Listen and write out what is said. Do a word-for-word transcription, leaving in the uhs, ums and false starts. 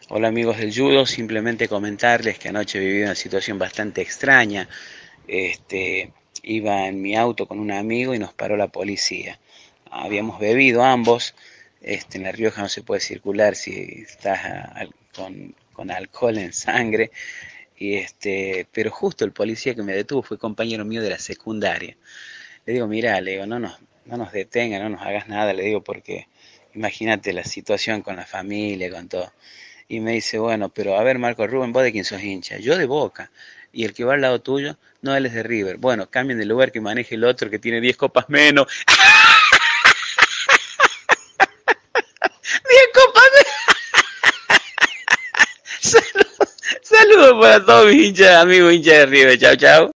Hola amigos del judo, simplemente comentarles que anoche viví una situación bastante extraña. Este, Iba en mi auto con un amigo y nos paró la policía. Habíamos bebido ambos. Este, en La Rioja no se puede circular si estás a- con, con alcohol en sangre. Y este, pero justo el policía que me detuvo fue compañero mío de la secundaria. Le digo, mira, le digo, no nos, no nos detenga, no nos hagas nada, le digo, porque imagínate la situación con la familia, con todo. Y me dice, bueno, pero a ver, Marco Rubén, ¿vos de quién sos hincha? Yo de Boca. Y el que va al lado tuyo, no, él es de River. Bueno, cambien de lugar, que maneje el otro que tiene diez copas menos. diez copas menos. Saludos para todos mis hinchas, amigos hinchas de River. Chao, chao.